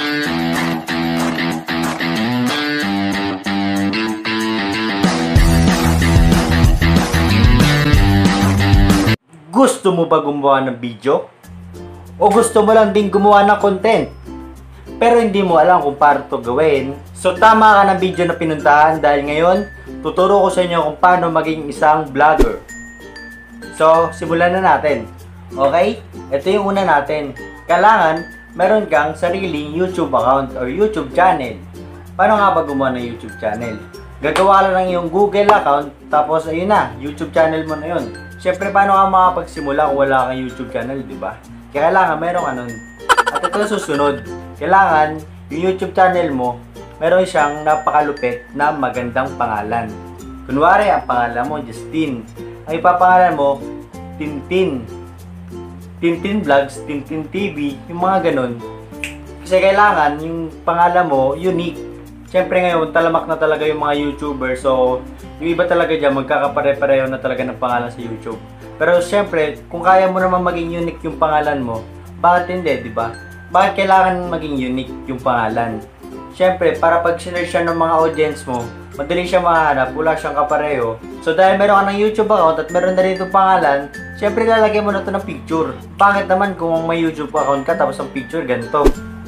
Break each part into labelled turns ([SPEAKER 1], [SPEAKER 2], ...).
[SPEAKER 1] Gusto mo ba gumawa ng video? O gusto mo lang din gumawa ng content? Pero hindi mo alam kung paano ito gawin? So tama ka ng video na pinuntahan dahil ngayon, tuturo ko sa inyo kung paano maging isang vlogger. So, simulan na natin. Okay? Ito yung una natin. Kailangan, meron kang sariling YouTube account or YouTube channel. Paano nga ba gumawa ng YouTube channel? Gagawa lang ng iyong Google account, tapos ayun na, YouTube channel mo na yun. Siyempre, paano ka makapagsimula kung wala kang YouTube channel, di ba? Kaya kailangan meron ka nun. At ito susunod. Kailangan, yung YouTube channel mo, meron siyang napakalupit na magandang pangalan. Kunwari, ang pangalan mo, Justin. Ang ipapangalan mo, Tintin. Tintin Vlogs, Tintin TV, yung mga ganun. Kasi kailangan, yung pangalan mo, unique. Siyempre ngayon, talamak na talaga yung mga YouTuber. So, yung iba talaga dyan, magkakapare-pareho na talaga ng pangalan sa YouTube. Pero siyempre, kung kaya mo naman maging unique yung pangalan mo, bakit hindi, di ba? Bakit kailangan maging unique yung pangalan? Siyempre, para pag sinearch siya ng mga audience mo, madali siya mahanap, wala siyang kapareho. So, dahil meron ka ng YouTube account at meron na rin itong pangalan, siyempre lalagyan mo na ito ng picture. Bakit naman kung may YouTube account ka tapos ang picture ganito?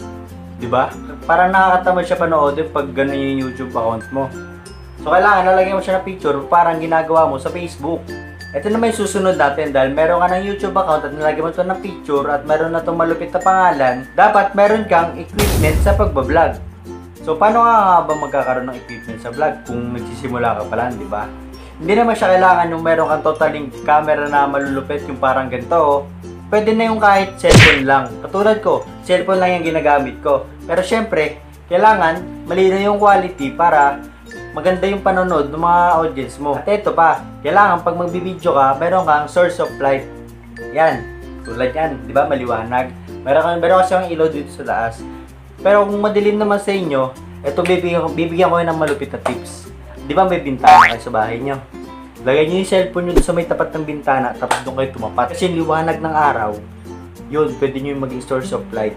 [SPEAKER 1] Diba? Parang nakakatamad siya panoodin pag gano'n yung YouTube account mo. So, kailangan lalagyan mo siya ng picture parang ginagawa mo sa Facebook. Ito naman yung susunod natin dahil meron ka ng YouTube account at nalagyan mo ito ng picture at meron na itong malupit na pangalan, dapat meron kang equipment sa pagbablog. So, paano nga ba magkakaroon ng equipment sa vlog kung nagsisimula ka pa lang, di ba? Hindi naman siya kailangan yung meron kang totaling camera na malulupit yung parang ganito. Pwede na yung kahit cellphone lang. Katulad ko, cellphone lang yung ginagamit ko. Pero syempre, kailangan malinaw yung quality para maganda yung panonood ng mga audience mo. At ito pa, kailangan pag magbibideo ka, meron kang source of light. Yan, tulad yan, di ba? Maliwanag. Meron kasi yung ilaw dito sa taas. Pero kung madilim naman sa inyo, ito bibigyan ko yun ng malupit na tips. Di ba may bintana kayo sa bahay nyo? Lagay nyo yung cellphone nyo sa may tapat ng bintana tapos doon kayo tumapat. Kasi liwanag ng araw, yun, pwede nyo yung maging source of light.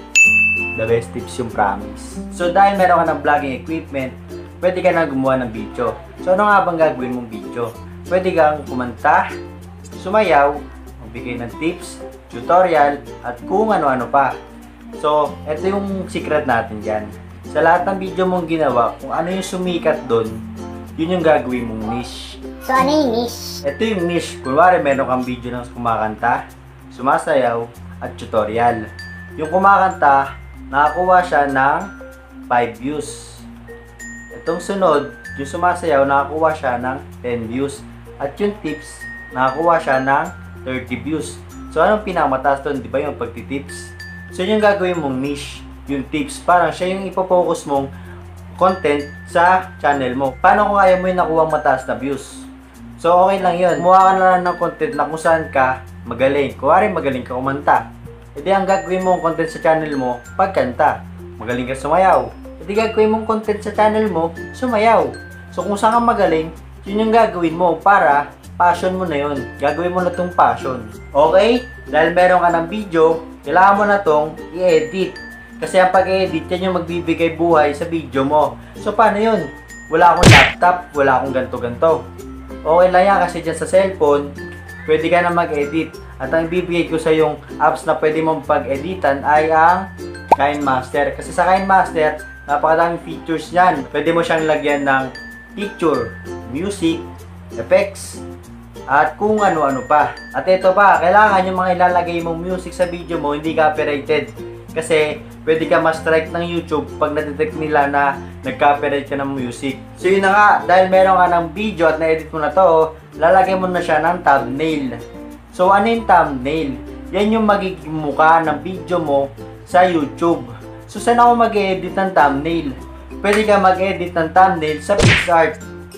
[SPEAKER 1] The best tips yung promise. So dahil meron ka ng vlogging equipment, pwede ka na gumawa ng video. So ano nga bang gagawin mong video? Pwede kang kumanta, sumayaw, magbigay ng tips, tutorial, at kung ano-ano pa. So, ito yung secret natin dyan. Sa lahat ng video mong ginawa, kung ano yung sumikat doon, yun yung gagawin mong niche.
[SPEAKER 2] So, ano yung niche?
[SPEAKER 1] Ito yung niche. Kunwari, meron kang video ng kumakanta, sumasayaw, at tutorial. Yung kumakanta, nakakuha siya ng 5 views. Itong sunod, yung sumasayaw, nakakuha siya ng 10 views. At yung tips, nakakuha siya ng 30 views. So, anong pinakamataas doon? Di ba yung pagtitips? So, yung gagawin mong niche, yung tips, parang siya yung ipofocus mong content sa channel mo. Paano kung kaya mo yung nakuha mataas na views? So, okay lang yun. Kumuha ka na lang ng content na kung saan ka magaling. Kuwari, magaling ka kumanta. E di ang gagawin mong content sa channel mo, pagkanta. Magaling ka sumayaw. E di gagawin mong content sa channel mo, sumayaw. So, kung saan ka magaling, yun yung gagawin mo para passion mo na yun. Gagawin mo na itong passion. Okay? Dahil meron ka ng video, kailangan mo na itong i-edit. Kasi ang pag-edit, yan yung magbibigay buhay sa video mo. So, paano yun? Wala akong laptop, wala akong ganto-ganto. Okay lang yan kasi dyan sa cellphone, pwede ka na mag-edit. At ang ibibigay ko sa yung apps na pwede mong pag-editan ay ang KineMaster. Kasi sa KineMaster, napakadaming features yan. Pwede mo siyang lagyan ng picture, music, effects, at kung ano-ano pa. At ito pa, kailangan yung mga ilalagay mong music sa video mo hindi copyrighted. Kasi pwede ka ma-strike ng YouTube pag na-detect nila na nag-copyright ka ng music. So yun na nga, dahil meron ka ng video at na-edit mo na to, lalagay mo na siya ng thumbnail. So ano yung thumbnail? Yan yung magiging mukha ng video mo sa YouTube. So saan ako mag-edit ng thumbnail? Pwede ka mag-edit ng thumbnail sa PixArt.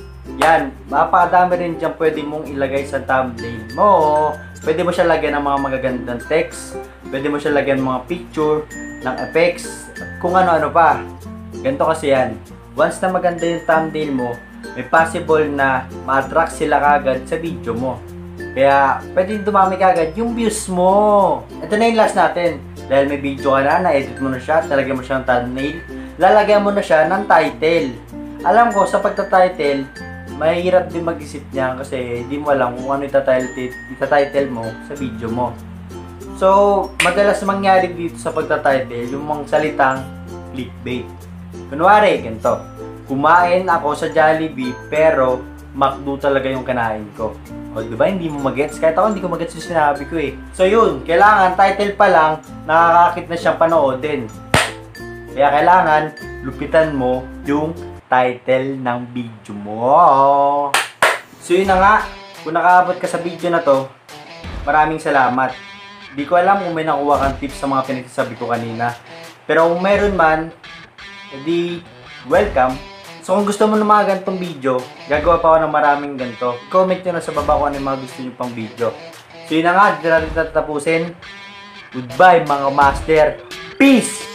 [SPEAKER 1] Yan, mapakadami rin dyan pwede mong ilagay sa thumbnail mo. Pwede mo siya lagyan ng mga magagandang text. Pwede mo siya lagyan ng mga picture, ng effects, kung ano-ano pa. Ganito kasi yan. Once na maganda yung thumbnail mo, may possible na ma-attract sila kagad sa video mo. Kaya, pwede dumami kagad yung views mo. Ito na yung last natin. Dahil may video ka na, na-edit mo na siya, talagyan mo siya ng thumbnail, lalagyan mo na siya ng title. Alam ko, sa pagta-title, mahirap din mag-isip niya kasi hindi mo alam kung ano ita-title mo sa video mo. So, madalas mangyari dito sa pagta-title, yung mga salitang clickbait. Kunwari, ganito. Kumain ako sa Jollibee, pero McDo talaga yung kinain ko. O, diba? Hindi mo magets. Kahit ako, hindi ko magets yung sinabi ko eh. So, yun. Kailangan, title pa lang, nakakakit na siyang panoodin. Kaya kailangan, lupitan mo yung title ng video mo. So, yun na nga. Kung nakaabot ka sa video na to, maraming salamat. Di ko alam kung may nakuha kang tips sa mga pinagsasabi ko kanina. Pero kung meron man, edi welcome. So kung gusto mo ng mga ganitong video, gagawa pa ako ng maraming ganito. Comment nyo na sa baba kung ano yung mga gusto nyo pang video. So yun na nga, dito natin tatapusin. Goodbye mga master. Peace!